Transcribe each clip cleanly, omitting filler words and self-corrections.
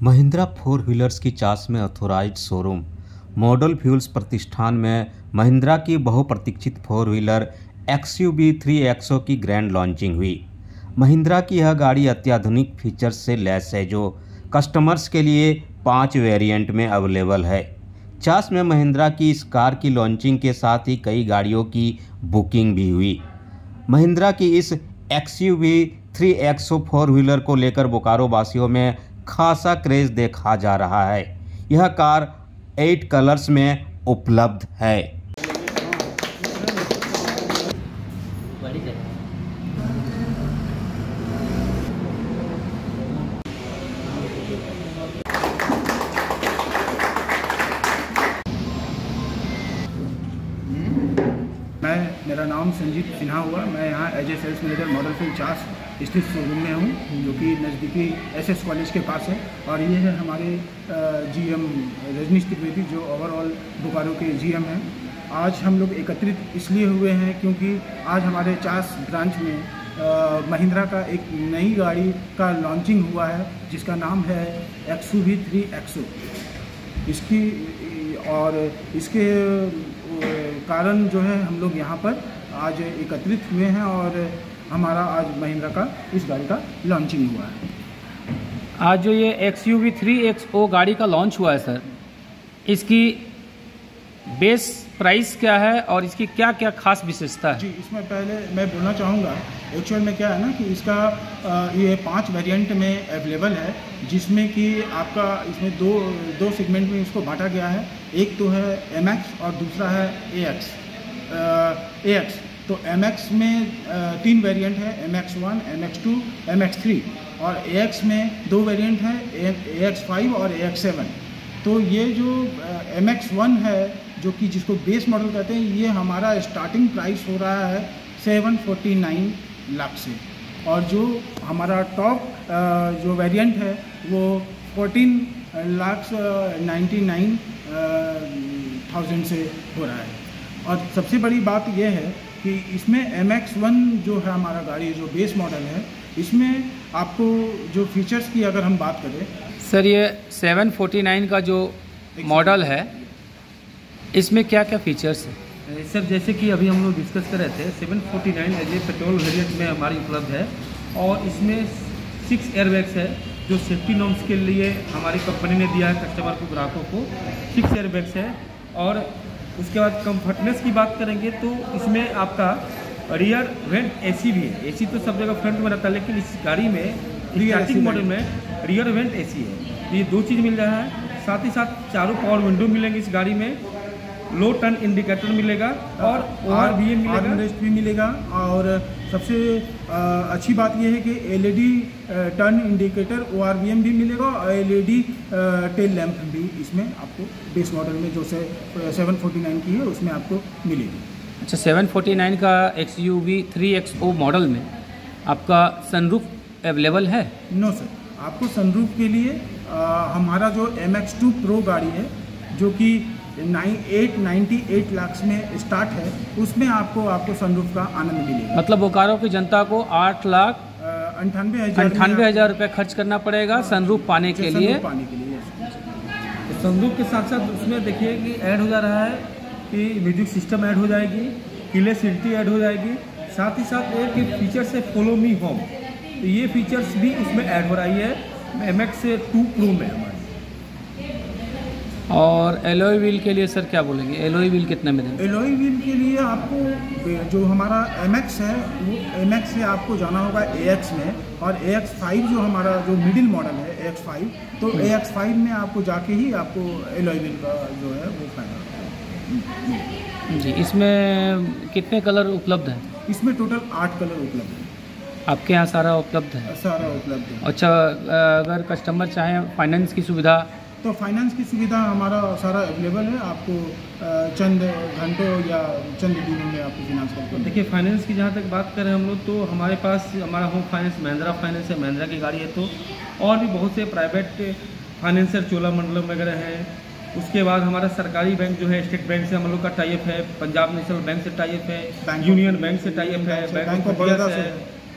Mahindra four wheelers की चास में authorised showroom model fuels प्रतिष्ठान में महिंद्रा की बहुप्रतीक्षित फोर व्हीलर XUV 3XO की ग्रैंड लॉन्चिंग हुई। महिंद्रा की यह गाड़ी अत्याधुनिक फीचर्स से लैस है जो कस्टमर्स के लिए 5 वेरिएंट में अवेलेबल है। चास में महिंद्रा की इस कार की लॉन्चिंग के साथ ही कई गाड़ियों की बुकिंग भी हुई। महिंद्रा की इस XUV 3XO फोर व्हीलर को लेकर बोकारो वासियों में खासा क्रेज देखा जा रहा है। यह कार 8 कलर्स में उपलब्ध है। मेरा नाम संजीत सिन्हा हुआ। मैं यहाँ as a sales manager model field Chas स्थित शोरूम में हूँ, जो कि नज़दीकी SS कॉलेज के पास है। और ये है हमारे GM रजनीश त्रिवेदी, जो ओवरऑल बोकारो के GM हैं। आज हम लोग एकत्रित इसलिए हुए हैं क्योंकि आज हमारे चास ब्रांच में महिंद्रा का एक नई गाड़ी का लॉन्चिंग हुआ है, जिसका नाम है XUV 3XO। इसके कारण जो है हम लोग यहाँ पर आज एकत्रित हुए हैं और हमारा आज महिंद्रा का इस गाड़ी का लॉन्चिंग हुआ है। आज जो ये XUV 3XO गाड़ी का लॉन्च हुआ है सर, इसकी बेस प्राइस क्या है और इसकी क्या क्या खास विशेषता है? जी, इसमें पहले मैं बोलना चाहूँगा एक्चुअल में क्या है ना कि इसका ये 5 वेरिएंट में अवेलेबल है, जिसमें कि आपका इसमें दो सेगमेंट में इसको बांटा गया है। एक तो है MX और दूसरा है AX। तो MX में 3 वेरिएंट है, MX1, MX2, MX3, और AX में 2 वेरिएंट है, AX5 और AX7। तो ये जो MX1 है, जो कि जिसको बेस मॉडल कहते हैं, ये हमारा स्टार्टिंग प्राइस हो रहा है 749 लाख से, और जो हमारा टॉप जो वेरिएंट है वो 14,99,000 से हो रहा है। और सबसे बड़ी बात यह है कि इसमें MX1 जो है हमारा गाड़ी जो बेस मॉडल है, इसमें आपको जो फीचर्स की अगर हम बात करें सर, ये 749 का जो मॉडल है, इसमें क्या क्या फीचर्स हैं? सर, जैसे कि अभी हम लोग डिस्कस कर रहे थे, 749 एज ए पेट्रोल वेरिएंट में हमारी उपलब्ध है, और इसमें 6 एयरबैग्स है जो सेफ्टी नॉर्म्स के लिए हमारी कंपनी ने दिया है कस्टमर को, ग्राहकों को। 6 एयरबैग्स है। और उसके बाद कंफर्टनेस की बात करेंगे तो इसमें आपका रियर वेंट AC भी है। AC तो सब जगह फ्रंट में रहता है, लेकिन इस गाड़ी में स्टार्टिंग मॉडल में रियर वेंट AC है। ये 2 चीज़ मिल रहा है। साथ ही साथ चारों पावर विंडो मिलेंगे इस गाड़ी में, लो टर्न इंडिकेटर मिलेगा और ORVM भी मिलेगा। और सबसे अच्छी बात यह है कि LED टर्न इंडिकेटर, ORVM भी मिलेगा, और LED टेल लैंप भी इसमें आपको बेस मॉडल में जो 749 की है उसमें आपको मिलेगी। अच्छा, 749 का XUV 3XO मॉडल में आपका सनरूफ अवेलेबल है? नो सर, आपको सनरूफ के लिए हमारा जो MX2 प्रो गाड़ी है, जो कि 98 लाख में स्टार्ट है, उसमें आपको सनरूफ का आनंद मिलेगा। मतलब बोकारो की जनता को 8,98,000 रुपये खर्च करना पड़ेगा सनरूफ पाने के लिए। तो सनरूफ के साथ साथ उसमें देखिए कि ऐड हो जा रहा है कि म्यूजिक सिस्टम ऐड हो जाएगी, कीलेसिटी ऐड हो जाएगी। साथ ही साथ एक फीचर्स है फॉलो मी होम, तो ये फीचर्स भी उसमें ऐड हो रही है MX2 प्रो में हमारी। और एलॉय व्हील के लिए सर क्या बोलेंगे? एलॉय व्हील कितने में देंगे? एलॉय व्हील के लिए आपको जो हमारा MX है, वो MX से आपको जाना होगा AX में, और AX5 जो हमारा जो मिडिल मॉडल है AX5, तो AX5 में आपको जाके ही आपको एलॉय व्हील का जो है वो फायदा जी। इसमें कितने कलर उपलब्ध हैं? इसमें टोटल 8 कलर उपलब्ध है। आपके यहाँ सारा उपलब्ध है? सारा उपलब्ध है। अच्छा, अगर कस्टमर चाहें फाइनेंस की सुविधा, तो फाइनेंस की सुविधा हमारा सारा अवेलेबल है। आपको चंद घंटों या चंद दिनों में आपको फाइनेंस करते हैं। देखिए, फाइनेंस की जहाँ तक बात करें हम लोग, तो हमारे पास हमारा होम फाइनेंस महिंद्रा फाइनेंस है, महिंद्रा की गाड़ी है। तो और भी बहुत से प्राइवेट फाइनेंसर, चोलामंडलम वगैरह हैं। उसके बाद हमारा सरकारी बैंक जो है, स्टेट बैंक से हम लोग का टाइप है, पंजाब नेशनल बैंक से टाइप है, यूनियन बैंक से टाइप है, बैंक ऑफ बड़ौदा से,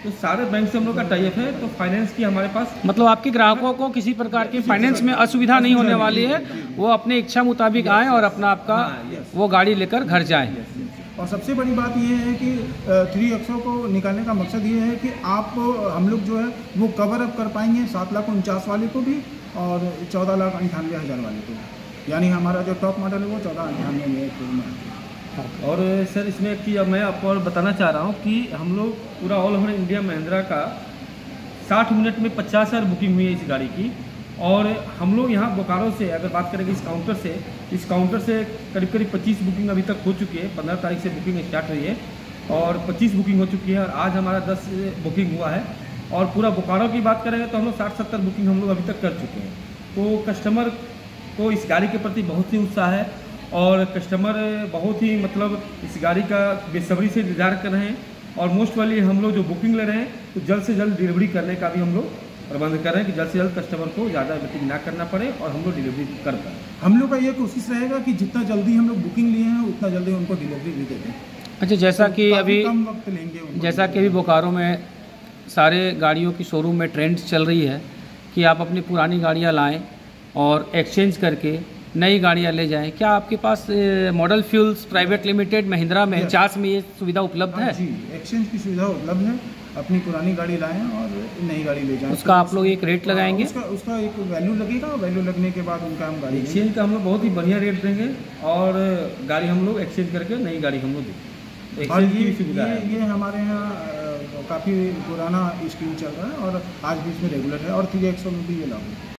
तो सारे बैंक से हम लोग का टाई अप है, तो फाइनेंस की हमारे पास मतलब आपके ग्राहकों को किसी प्रकार की फाइनेंस में असुविधा नहीं होने वाली है, वो अपने इच्छा मुताबिक आएँ और अपना आपका वो गाड़ी लेकर घर जाएं। और सबसे बड़ी बात ये है कि 3XO को निकालने का मकसद ये है कि आप हम लोग जो है वो कवर अप कर पाएंगे 7,49,000 वाले को भी और 14,98,000 वाले को भी। यानी हमारा जो टॉप मॉडल है वो 14,98,000 में है। और सर इसमें एक चीज़ अब मैं आपको और बताना चाह रहा हूँ कि हम लोग पूरा ऑल ओवर इंडिया महिंद्रा का 60 मिनट में 50,000 बुकिंग हुई है इस गाड़ी की। और हम लोग यहाँ बोकारो से अगर बात करेंगे इस काउंटर से करीब करीब 25 बुकिंग अभी तक हो चुकी है। 15 तारीख से बुकिंग स्टार्ट हुई है और 25 बुकिंग हो चुकी है और आज हमारा 10 बुकिंग हुआ है। और पूरा बोकारो की बात करेंगे तो हम लोग 60-70 बुकिंग हम लोग अभी तक कर चुके हैं। तो कस्टमर को इस गाड़ी के प्रति बहुत ही उत्साह है और कस्टमर बहुत ही मतलब इस गाड़ी का बेसब्री से इंतजार कर रहे हैं। और मोस्ट वाली हम लोग जो बुकिंग ले रहे हैं तो जल्द से जल्द डिलीवरी करने का भी हम लोग प्रबंध कर रहे हैं कि जल्द से जल्द कस्टमर को ज़्यादा वेटिंग ना करना पड़े और हम लोग डिलीवरी कर पाएँ। हम लोग का ये कोशिश रहेगा कि जितना जल्दी हम लोग बुकिंग लिए हैं उतना जल्दी उनको डिलीवरी भी दे दें। अच्छा, जैसा कि अभी कम वक्त लेंगे जैसा कि अभी बोकारो में सारे गाड़ियों की शोरूम में ट्रेंड्स चल रही है कि आप अपनी पुरानी गाड़ियाँ लाएं और एक्सचेंज करके नई गाड़ियाँ ले जाएं। क्या आपके पास model fuels private limited Mahindra में चास में ये सुविधा उपलब्ध है? जी, एक्सचेंज की सुविधा उपलब्ध है। अपनी पुरानी गाड़ी लाएं और नई गाड़ी ले जाएं। उसका आप लोग एक रेट लगाएंगे? उसका एक वैल्यू लगेगा। वैल्यू लगने के बाद उनका हम गाड़ी एक्सचेंज का हम लोग बहुत ही बढ़िया रेट देंगे और गाड़ी हम लोग एक्सचेंज करके नई गाड़ी हम लोग देंगे। और ये हमारे यहाँ काफ़ी पुराना स्कीम चल रहा है और आज भी इसमें रेगुलर है और 3XO में भी ये लागू है।